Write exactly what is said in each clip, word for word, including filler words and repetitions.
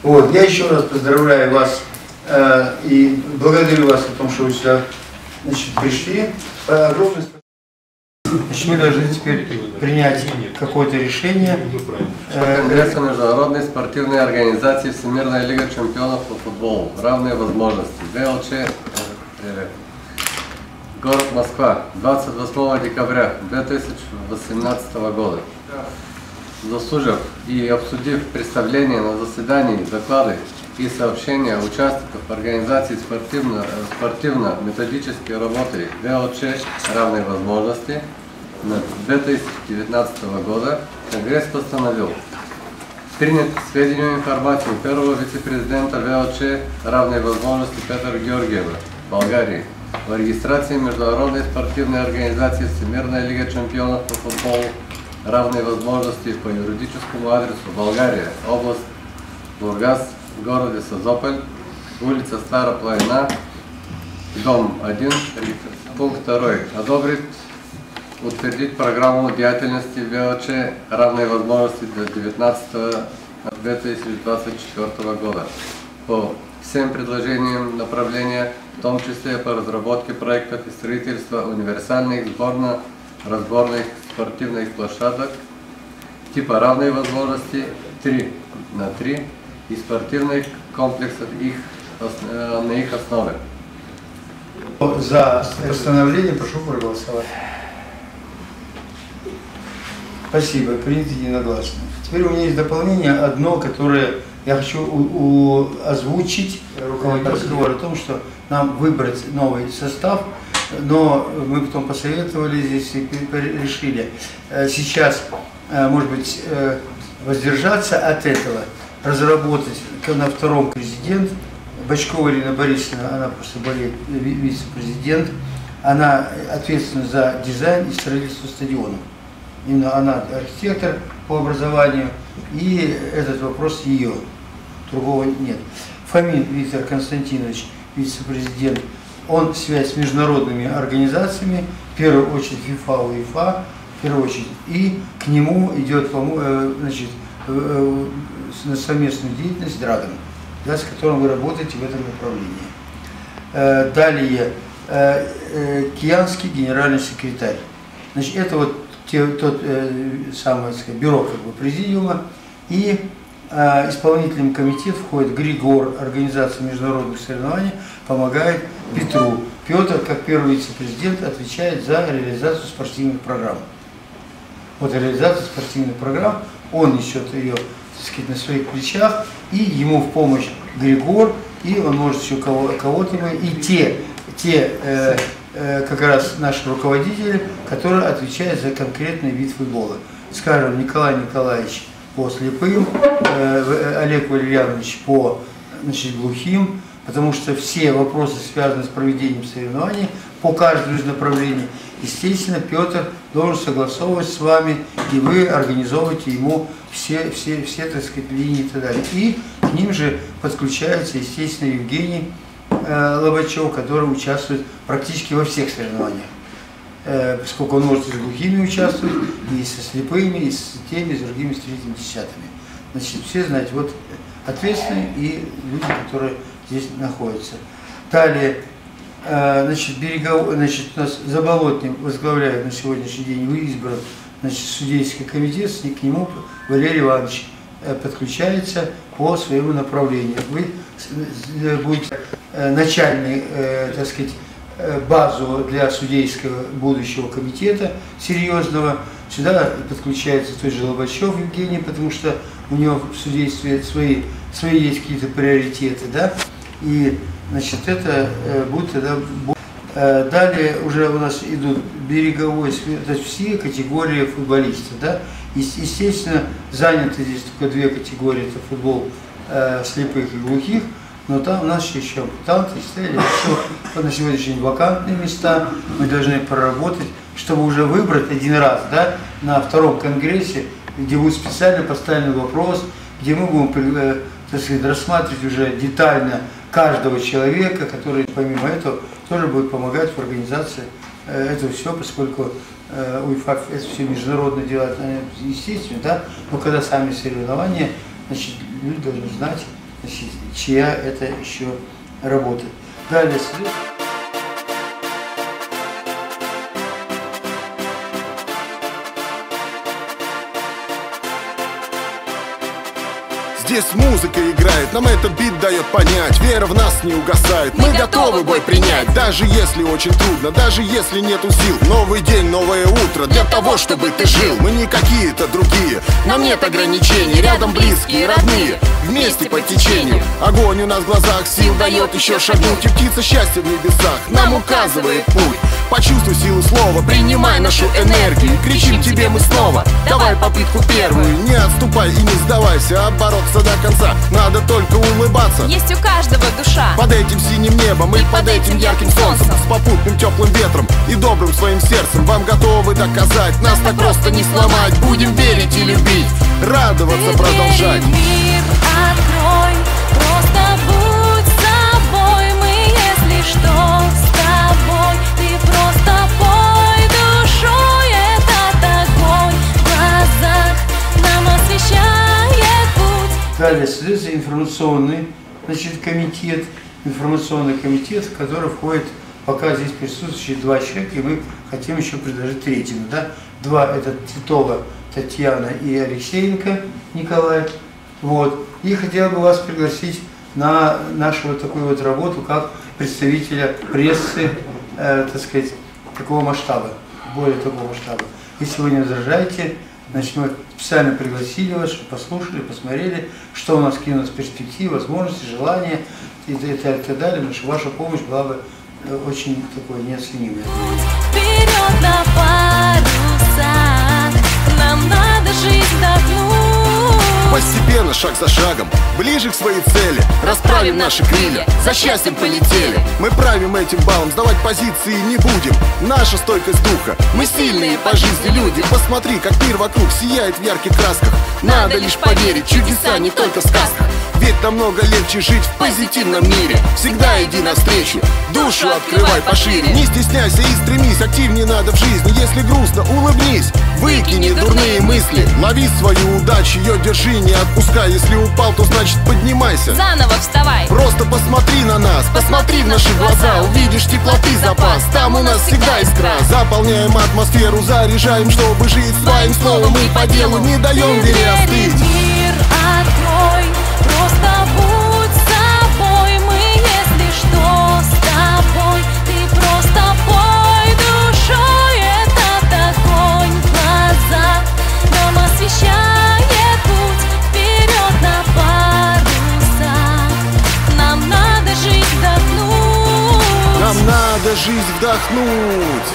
Вот, я еще раз поздравляю вас э, и благодарю вас о том, что вы сюда, значит, пришли. Огромное спасибо. Значит, мы должны теперь принять какое-то решение. Конгресса Международной спортивной организации Всемирная лига чемпионов по футболу. Равные возможности. ВЛЧ. Город Москва. двадцать восьмого декабря две тысячи восемнадцатого года. Заслужив и обсудив представление на заседании, доклады и сообщения участников организации спортивно-методической работы ВЛЧ «Равные возможности» на две тысячи девятнадцатого года, Конгресс постановил принять к сведению информацию первого вице-президента ВЛЧ «Равные возможности» Петра Георгиева, Болгарии, о регистрации Международной спортивной организации Всемирная лига чемпионов по футболу «Равные возможности» по юридическому адресу Болгария, область Бургас, в городе Созополь, улица Староплавина, дом один, пункт второй. Одобрить, утвердить программу деятельности ВЛЧ «Равные возможности» до девятнадцатого две тысячи двадцать четвёртого года по всем предложениям направления, в том числе по разработке проектов и строительства универсальных сборно-разборных спортивных площадок типа «Равные возможности» три на три и спортивных комплексов их, на их основе. За постановление прошу проголосовать. Спасибо, принято единогласно. Теперь у меня есть дополнение, одно, которое я хочу у, у, озвучить руководителю разговора о том, что нам выбрать новый состав, но мы потом посоветовали здесь и решили сейчас, может быть, воздержаться от этого, разработать на втором президент. Бочкова Ирина Борисовна, она просто болеет, вице-президент, она ответственна за дизайн и строительство стадиона. Именно она архитектор по образованию, и этот вопрос ее, другого нет. Фомин Виктор Константинович, вице-президент, он связь с международными организациями, в первую очередь ФИФА, УЕФА, в первую очередь, и к нему идет, значит, на совместную деятельность Драгон, да, с которым вы работаете в этом направлении. Далее, Киянский генеральный секретарь. Значит, это вот те, тот самое, сказать, бюро как бы, президиума, и исполнительным комитет входит Григор, организация международных соревнований, помогает Петру. Петр, как первый вице-президент, отвечает за реализацию спортивных программ. Вот реализация спортивных программ, он несет ее, так сказать, на своих плечах, и ему в помощь Григор, и он может еще кого-то, кого-то и те, те э, э, как раз наши руководители, которые отвечают за конкретный вид футбола. Скажем, Николай Николаевич по слепым, э, Олег Валерьянович по, значит, глухим, потому что все вопросы, связанные с проведением соревнований по каждому из направлений, естественно, Петр должен согласовывать с вами, и вы организовываете ему все, все, все, так сказать, линии и так далее. И к ним же подключается, естественно, Евгений э, Лобачев, который участвует практически во всех соревнованиях. Э, поскольку он может и с глухими участвовать, и со слепыми, и с теми, и с другими, с третьими, десятыми. Значит, все знаете, вот ответственные и люди, которые здесь находятся. Далее, значит, берегов, значит, у нас Заболотный возглавляет на сегодняшний день, вы избран, значит, судейский комитет, к нему Валерий Иванович подключается по своему направлению. Вы будете начальной, так сказать, базу для судейского будущего комитета серьезного. Сюда подключается тот же Лобачев Евгений, потому что у него в судействе свои, свои есть какие-то приоритеты, да, и, значит, это э, будет тогда... Э, далее уже у нас идут береговой, то есть все категории футболистов, да, и, естественно, заняты здесь только две категории, это футбол э, слепых и глухих, но там у нас еще ампутанты, стояли еще на сегодняшний день вакантные места, мы должны проработать, чтобы уже выбрать один раз, да, на втором конгрессе, где будет специально поставлен вопрос, где мы будем, э, так сказать, рассматривать уже детально каждого человека, который помимо этого тоже будет помогать в организации э, этого всего, поскольку э, УЕФА это все международные дела, естественно, да, но когда сами соревнования, значит, люди должны знать значит, чья это еще работа. Далее следует. Здесь музыка играет, нам этот бит дает понять. Вера в нас не угасает, мы, мы готовы бой принять. Даже если очень трудно, даже если нету сил. Новый день, новое утро для того, чтобы ты жил. Мы не какие-то другие, нам нет ограничений. Рядом близкие, родные, вместе по течению. Огонь у нас в глазах, сил дает еще шагнуть. И птица счастья в небесах нам указывает путь. Почувствуй силу слова, принимай нашу энергию. Кричим тебе мы снова, давай попытку первую. Не отступай и не сдавайся, а бороться до конца. Надо только улыбаться. Есть у каждого душа. Под этим синим небом и, и под этим ярким солнцем, с попутным теплым ветром и добрым своим сердцем. Вам готовы доказать, нас так просто не сломать. Будем верить и любить, радоваться, продолжать. Мир открой, просто будь собой. Мы, если что, с тобой. Ты просто пой душой, этот огонь в глазах нам освещает путь. Далее следует информационный, значит, комитет, информационный комитет, в который входит пока здесь присутствующие два человека, и мы хотим еще предложить третьему, да? Два, это Титова Татьяна и Алексеенко Николай. Вот. И хотел бы вас пригласить на нашу вот такую вот работу, как представителя прессы, э, так сказать, такого масштаба, более такого масштаба. Если вы не возражаете, значит, мы специально пригласили вас, чтобы послушали, посмотрели, что у нас какие у нас перспективы, возможности, желания и так далее, потому что ваша помощь была бы очень такой неоценимой. Вперед на парусах, нам надо жизнь вдохнуть. Постепенно, шаг за шагом, ближе к своей цели. Расправим наши крылья, за счастьем полетели. Мы правим этим балом, сдавать позиции не будем. Наша стойкость духа, мы сильные по жизни люди. Посмотри, как мир вокруг сияет в ярких красках. Надо лишь поверить, чудеса не только в сказках. Ведь намного легче жить в позитивном мире. Всегда иди навстречу, душу открывай пошире. Не стесняйся и стремись, активнее надо в жизни. Если грустно, улыбнись, выкини дурные мысли. Лови свою удачу, ее держи, не отпускай. Если упал, то значит поднимайся, заново вставай. Просто посмотри на нас, посмотри в наши глаза. Увидишь теплоты запас, там у нас всегда искра. Заполняем атмосферу, заряжаем, чтобы жить своим словом. Мы по делу не даем вере остыть. Мир открой, просто будь собой. Мы, если что, с тобой. Ты просто пой душой, этот огонь в глазах нам освещает путь. Вперед на парусах, нам надо жизнь вдохнуть. Нам надо жизнь вдохнуть.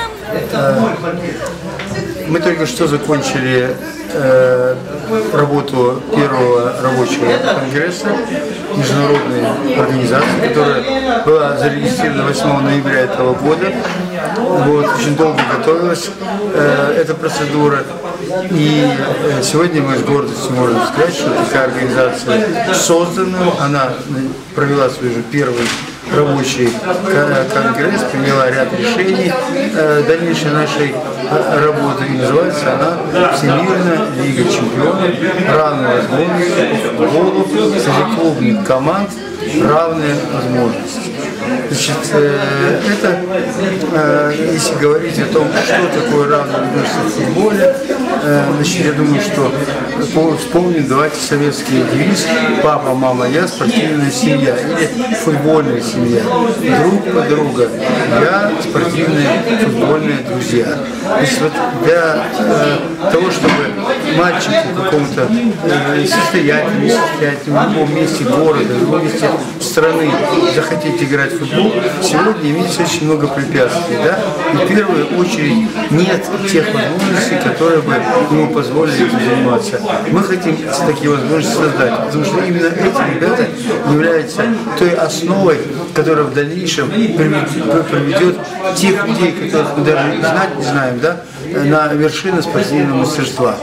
Мы только что закончили э, работу первого рабочего конгресса международной организации, которая была зарегистрирована восьмого ноября этого года. Вот, очень долго готовилась э, эта процедура. И э, сегодня мы с гордостью можем сказать, что такая организация создана, она провела свой же первый рабочий конгресс, приняла ряд решений э, дальнейшей нашей работы, и называется она Всемирная лига чемпионов, равные возможности по футболу среди клубных команд, равные возможности. Значит, э, это, э, если говорить о том, что такое равные возможности в футболе, э, значит, я думаю, что вспомним, давайте советский девиз «Папа, мама, я, спортивная семья» или «Футбольная семья». Друг по друга. Я, спортивные, футбольные друзья. Значит, вот для э, того, чтобы мальчику какому-то э, состоятельному, несостоятельному, в любом месте города, в любом месте страны захотеть играть в футбол, сегодня имеется очень много препятствий, да? И в первую очередь нет тех возможностей, которые бы ему позволили этим заниматься. Мы хотим такие возможности создать, потому что именно эти ребята являются той основой, которая в дальнейшем приведет тех людей, которых мы даже знать не знаем, да, на вершину спортивного мастерства.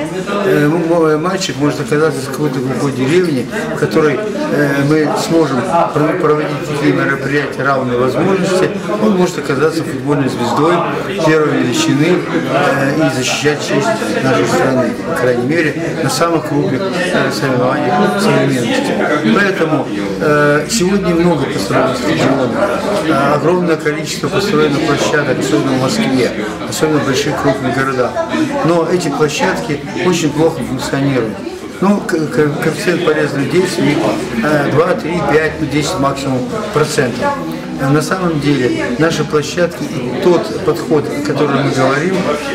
Мальчик может оказаться в какой-то глухой деревне, в которой мы сможем проводить такие мероприятия равной возможности. Он может оказаться футбольной звездой первой величины и защищать честь нашей страны, по крайней мере, на самых крупных соревнованиях современности. Поэтому сегодня много построено стадионов, огромное количество построенных площадок, особенно в Москве, особенно в больших крупных городах. Но эти площадки очень плохо функционируют. Ну, коэффициент полезных действий два, три, пять, десять максимум процентов. На самом деле наши площадки и тот подход, о котором мы говорим,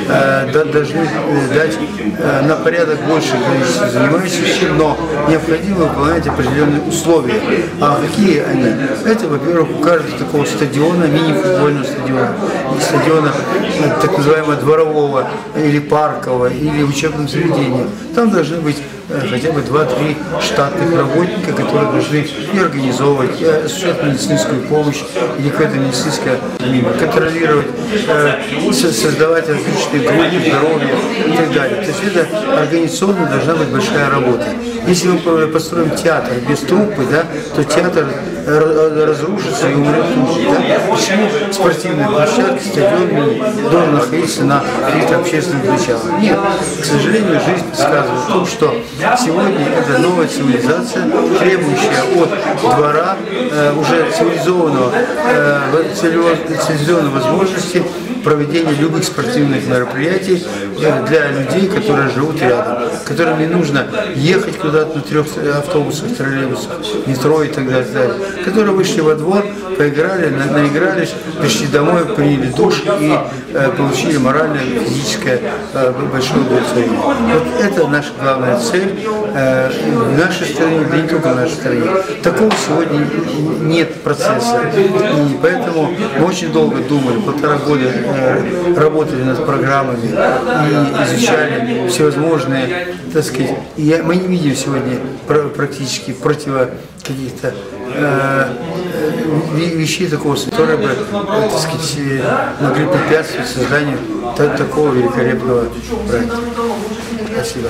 должны дать на порядок больше количество занимающихся, но необходимо выполнять определенные условия. А какие они? Это, во-первых, у каждого такого стадиона, мини-футбольного стадиона, стадиона так называемого дворового или паркового, или учебного заведения, там должны быть хотя бы два-три штатных работника, которые должны и организовывать, и осуществлять медицинскую помощь, или какое-то медицинское мимо, контролировать, э, создавать различные группы здоровья и так далее. То есть это организационно должна быть большая работа. Если мы построим театр без труппы, да, то театр разрушится и умрет тут же. Да? Почему спортивная площадка, стадион должен находиться на каких-то общественных началах? Нет, к сожалению, жизнь подсказывает о том, что сегодня это новая цивилизация, требующая от двора э, уже цивилизованного, э, цивилизованной возможности проведения любых спортивных мероприятий для людей, которые живут рядом, которым не нужно ехать куда-то на трех автобусах, троллейбусах, метро и так далее, которые вышли во двор, поиграли, наигрались, пришли домой, приняли душ и э, получили моральное, физическое э, большое удовлетворение. Вот это наша главная цель э, в нашей стране, да не только в нашей стране. Такого сегодня нет процесса. И поэтому мы очень долго думали, полтора года э, работали над программами и изучали всевозможные, так сказать, и мы не видим сегодня практически противо каких-то э, вещей такого, которые бы, так сказать, могли препятствовать созданию такого великолепного проекта. Спасибо.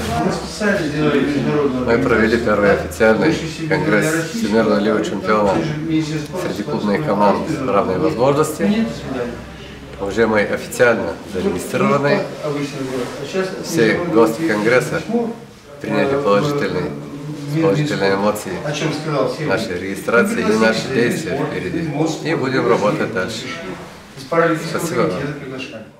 Мы провели первый официальный конгресс всемирного лиги чемпионов среди клубных команд равной возможности. Уже мы официально зарегистрированы. Все гости конгресса приняли положительные, положительные эмоции нашей регистрации и наши действия впереди. И будем работать дальше. Спасибо вам.